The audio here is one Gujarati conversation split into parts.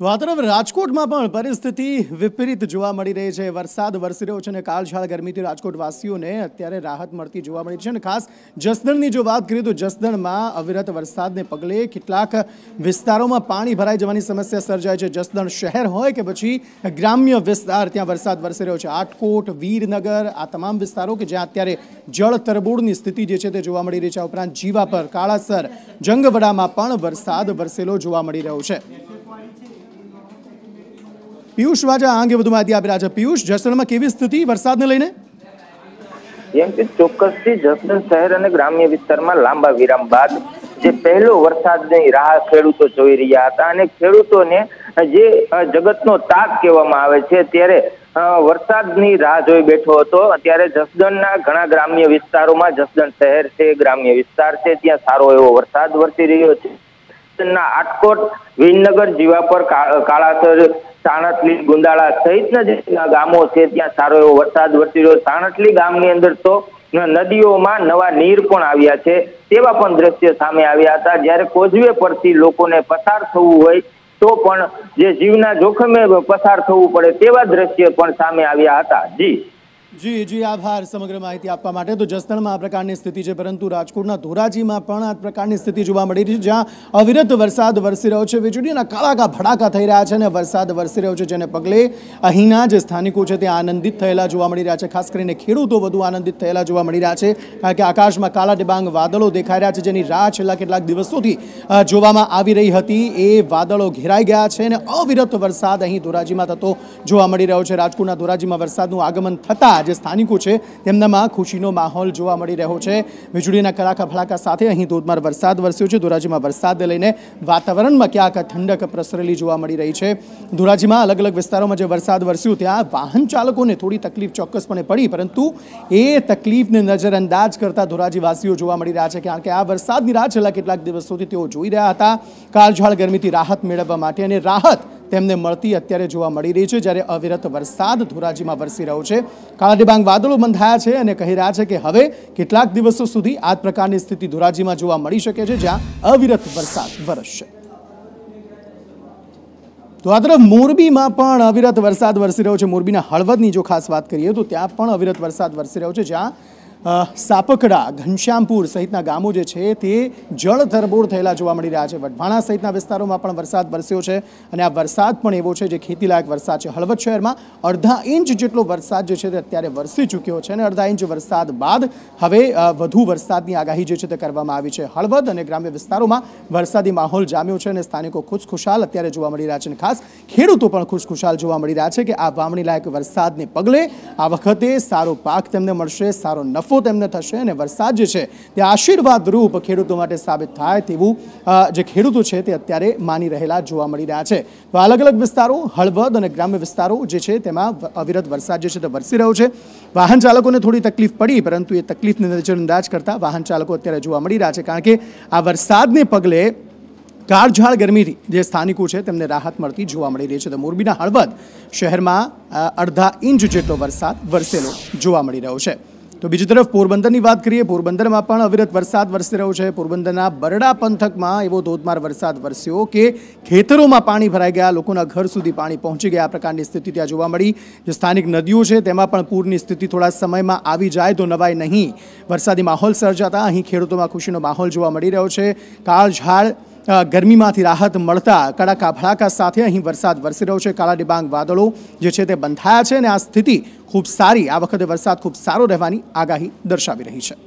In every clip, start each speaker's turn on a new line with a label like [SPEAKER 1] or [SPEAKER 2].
[SPEAKER 1] તો આ તરફ રાજકોટમાં પણ પરિસ્થિતિ વિપરીત જોવા મળી રહી છે। વરસાદ વરસી રહ્યો છે અને કાળઝાળ ગરમીથી રાજકોટવાસીઓને અત્યારે રાહત મળતી જોવા મળી છે અને ખાસ જસદણની જો વાત કરીએ તો જસદણમાં અવિરત વરસાદને પગલે કેટલાક વિસ્તારોમાં પાણી ભરાઈ જવાની સમસ્યા સર્જાય છે। જસદણ શહેર હોય કે પછી ગ્રામ્ય વિસ્તાર, ત્યાં વરસાદ વરસી રહ્યો છે। આટકોટ, વીરનગર, આ તમામ વિસ્તારો કે જ્યાં અત્યારે જળ તરબોળની સ્થિતિ જે છે તે જોવા મળી રહી છે। આ ઉપરાંત જીવાપર, કાળાસર, જંગવડામાં પણ વરસાદ વરસેલો જોવા મળી રહ્યો છે। પિયુષ વાજા આ અંગે વધુ માહિતી આપી રહ્યા છે। પિયુષ, જસદણમાં કેવી સ્થિતિ વરસાદને લઈને?
[SPEAKER 2] ચોક્કસથી જસદણ શહેર અને ગ્રામ્ય વિસ્તારમાં લાંબા વિરામ બાદ જે પહેલો વરસાદની રાહ ખેડૂતો જોઈ રહ્યા હતા અને ખેડૂતોને જે જગતનો તાત કહેવામાં આવે છે ત્યારે વરસાદની રાહ જોઈ બેઠો હતો। ત્યારે જસદણના ઘણા ગ્રામ્ય વિસ્તારોમાં, જસદણ શહેર છે, ગ્રામ્ય વિસ્તાર છે, ત્યાં સારો એવો વરસાદ વરસી રહ્યો છે। આટકોટ, વીરનગર, જીવાપર, કાળાસર, સાણટલી, ગુંદાળા સહિતના જે ગામો છે ત્યાં સારો એવો વરસાદ વરસી રહ્યો। સાણટલી ગામની અંદર તો નદીઓમાં નવા નીર પણ આવ્યા છે તેવા પણ દ્રશ્ય સામે આવ્યા હતા। જ્યારે કોઝવે પરથી લોકોને પસાર થવું હોય તો પણ જે જીવના જોખમે પસાર થવું પડે તેવા દ્રશ્ય પણ સામે આવ્યા હતા।
[SPEAKER 1] જી, આભાર સમગ્ર માહિતી આપવા માટે। તો જસદણમાં આ પ્રકારની સ્થિતિ છે, પરંતુ રાજકોટના ધોરાજીમાં પણ આ પ્રકારની સ્થિતિ જોવા મળી રહી છે, જ્યાં અવિરત વરસાદ વરસી રહ્યો છે। વીજળીના કડાકા ભડાકા થઈ રહ્યા છે અને વરસાદ વરસી રહ્યો છે, જેને પગલે અહીંના જે સ્થાનિકો છે તે આનંદિત થયેલા જોવા મળી રહ્યા છે। ખાસ કરીને ખેડૂતો વધુ આનંદિત થયેલા જોવા મળી રહ્યા છે, કારણ કે આકાશમાં કાળા ડિબાંગ વાદળો દેખાઈ રહ્યા છે, જેની રાહ છેલ્લા કેટલાક દિવસોથી જોવામાં આવી રહી હતી। એ વાદળો ઘેરાઈ ગયા છે અને અવિરત વરસાદ અહીં ધોરાજીમાં થતો જોવા મળી રહ્યો છે। રાજકોટના ધોરાજીમાં વરસાદનું આગમન થતાં જે સ્થાનિકો છે તેમનામાં ખુશીનો માહોલ જોવા મળી રહ્યો છે। વીજળીના કડાકા ભડાકા સાથે અહીં ધોધમાર વરસાદ વરસ્યો છે। ધોરાજીમાં વરસાદને લઈને વાતાવરણમાં ક્યાંક ઠંડક પ્રસરેલી જોવા મળી રહી છે। ધોરાજીમાં અલગ અલગ વિસ્તારોમાં જે વરસાદ વરસ્યો ત્યાં વાહન ચાલકોને થોડી તકલીફ ચોક્કસપણે પડી, પરંતુ એ તકલીફને નજરઅંદાજ કરતા ધોરાજીવાસીઓ જોવા મળી રહ્યા છે, કારણ કે આ વરસાદની રાહ છેલ્લા કેટલાક દિવસોથી તેઓ જોઈ રહ્યા હતા કાળઝાળ ગરમીથી રાહત મેળવવા માટે, અને રાહત તેમને મળતી અત્યારે જોવા મળી રહી છે। જ્યારે અવિરત વરસાદ ધોરાજીમાં વરસી રહ્યો છે, કાળા ડિબાંગ વાદળો બંધાયા છે અને કહી રહ્યા છે કે હવે કેટલાક દિવસો સુધી આ પ્રકારની સ્થિતિ ધોરાજીમાં જોવા મળી શકે છે, જ્યાં અવિરત વરસાદ વરસશે। તો આ તરફ મોરબીમાં પણ અવિરત વરસાદ વરસી રહ્યો છે। મોરબીના હળવદની જો ખાસ વાત કરીએ તો ત્યાં પણ અવિરત વરસાદ વરસી રહ્યો છે, જ્યાં સાપકડા, ઘનશ્યામપુર સહિતના ગામો જે છે તે જળ તરબોળ થયેલા જોવા મળી રહ્યા છે। વઢવાણા સહિતના વિસ્તારોમાં પણ વરસાદ વરસ્યો છે અને આ વરસાદ પણ એવો છે જે ખેતીલાયક વરસાદ છે। હળવદ શહેરમાં અડધા ઇંચ જેટલો વરસાદ જે છે તે અત્યારે વરસી ચૂક્યો છે અને અડધા ઇંચ વરસાદ બાદ હવે વધુ વરસાદની આગાહી જે છે તે કરવામાં આવી છે। હળવદ અને ગ્રામ્ય વિસ્તારોમાં વરસાદી માહોલ જામ્યો છે અને સ્થાનિકો ખુશખુશાલ અત્યારે જોવા મળી રહ્યા છે અને ખાસ ખેડૂતો પણ ખુશખુશાલ જોવા મળી રહ્યા છે કે આ વાવણી લાયક વરસાદને પગલે આ વખતે સારો પાક તેમને મળશે, સારો નફો તેમને થશે અને વરસાદ જે છે તે આશીર્વાદ રૂપ ખેડૂતો માટે સાબિત થાય તેવું જે ખેડૂતો છે તે અત્યારે માની રહેલા જોવા મળી રહ્યા છે। તો અલગ અલગ વિસ્તારો, હળવદ અને ગ્રામ્ય વિસ્તારો જે છે તેમાં અવિરત વરસાદ જે છે તે વરસી રહ્યો છે। વાહન ચાલકોને થોડી તકલીફ પડી, પરંતુ એ તકલીફને નજરઅંદાજ કરતા વાહન ચાલકો અત્યારે જોવા મળી રહ્યા છે, કારણ કે આ વરસાદને પગલે કાળઝાળ ગરમીથી જે સ્થાનિકો છે તેમને રાહત મળતી જોવા મળી રહી છે। તો મોરબીના હળવદ શહેરમાં અડધા ઇંચ જેટલો વરસાદ વરસેલો જોવા મળી રહ્યો છે। તો બીજી તરફ પોરબંદરની વાત કરીએ, પોરબંદરમાં પણ અવિરત વરસાદ વરસી રહ્યો છે। પોરબંદરના બરડા પંથકમાં એવો ધોધમાર વરસાદ વરસ્યો કે ખેતરોમાં પાણી ભરાઈ ગયા, લોકોના ઘર સુધી પાણી પહોંચી ગયા, આ પ્રકારની સ્થિતિ ત્યાં જોવા મળી। જે સ્થાનિક નદીઓ છે તેમાં પણ પૂરની સ્થિતિ થોડા સમયમાં આવી જાય તો નવાય નહીં, વરસાદી માહોલ સર્જાતા અહીં ખેડૂતોમાં ખુશીનો માહોલ જોવા મળી રહ્યો છે। કાળઝાળ ગરમીમાંથી રાહત મળતા કડાકા ભડાકા સાથે અહીં વરસાદ વરસી રહ્યો છે। કાળા ડિબાંગ વાદળો જે છે તે બંધાયા છે અને આ સ્થિતિ ખૂબ સારી, આ વખતે વરસાદ ખૂબ સારો રહેવાની આગાહી દર્શાવી રહી છે।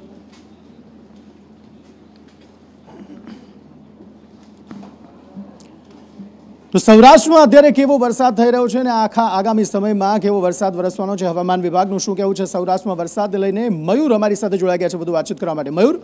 [SPEAKER 1] તો સૌરાષ્ટ્રમાં અત્યારે કેવો વરસાદ થઈ રહ્યો છે અને આખા આગામી સમયમાં કેવો વરસાદ વરસવાનો છે, હવામાન વિભાગનું શું કહેવું છે સૌરાષ્ટ્રમાં વરસાદ લઈને? મયુર અમારી સાથે જોડાઈ ગયા છે વધુ વાતચીત કરવા માટે। મયુર,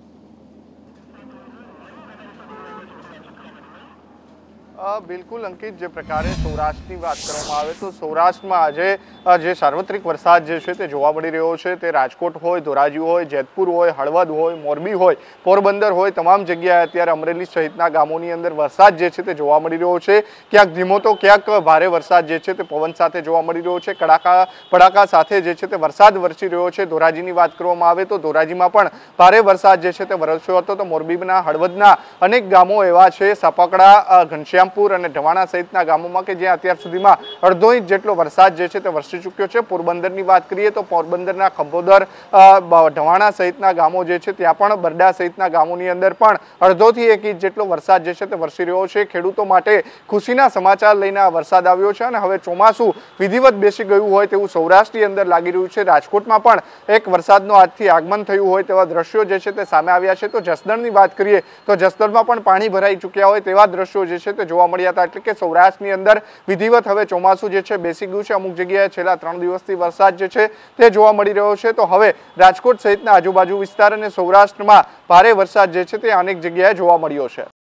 [SPEAKER 3] બિલકુલ અંકિત, જે પ્રકારે સૌરાષ્ટ્રની વાત કરવામાં આવે તો સૌરાષ્ટ્રમાં આજે જે સાર્વત્રિક વરસાદ જે છે તે જોવા મળી રહ્યો છે, તે રાજકોટ હોય, ધોરાજી હોય, જેતપુર હોય, હળવદ હોય, મોરબી હોય, પોરબંદર હોય, તમામ જગ્યાએ અત્યારે અમરેલી સહિતના ગામોની અંદર વરસાદ જે છે તે જોવા મળી રહ્યો છે। ક્યાંક ધીમો તો ક્યાંક ભારે વરસાદ જે છે તે પવન સાથે જોવા મળી રહ્યો છે, કડાકા ભડાકા સાથે જે છે તે વરસાદ વરસી રહ્યો છે। ધોરાજીની વાત કરવામાં આવે તો ધોરાજીમાં પણ ભારે વરસાદ જે છે તે વરસ્યો હતો। તો મોરબીના હળવદના અનેક ગામો એવા છે, સાપકડા, ઘનશ્યામપુર, જેતપુર અને ઢવાણા સહિતના ગામોમાં કે જ્યાં અત્યાર સુધીમાં અડધો ઇંચ જેટલો વરસાદ જે છે તે વરસી ચૂક્યો છે। પોરબંદરની વાત કરીએ તો પોરબંદરના ખંભોદર, ઢવાણા સહિતના ગામો જે છે ત્યાં પણ બરડા સહિતના ગામોની અંદર પણ અડધોથી 1 ઇંચ જેટલો વરસાદ જે છે તે વરસી રહ્યો છે। ખેડૂતો માટે ખુશીના સમાચાર લઈને આ વરસાદ આવ્યો છે અને હવે ચોમાસું વિધિવત બેસી ગયું હોય તેવું સૌરાષ્ટ્રની અંદર લાગી રહ્યું છે। રાજકોટમાં પણ એક વરસાદનું આજથી આગમન થયું હોય તેવા દ્રશ્યો જે છે તે સામે આવ્યા છે। તો જસદણની વાત કરીએ તો જસદણમાં પણ પાણી ભરાઈ ચૂક્યા હોય તેવા દ્રશ્યો જે છે તે જોવા મળ્યા હતા। એટલે કે સૌરાષ્ટ્રની અંદર વિધિવત હવે ચોમાસું જે છે બેસી ગયું છે। અમુક જગ્યાએ છેલ્લા 3 દિવસથી વરસાદ જે છે તે જોવા મળી રહ્યો છે। તો હવે રાજકોટ સહિતના આજુબાજુ વિસ્તાર અને સૌરાષ્ટ્રમાં ભારે વરસાદ જે છે તે અનેક જગ્યાએ જોવા મળ્યો છે।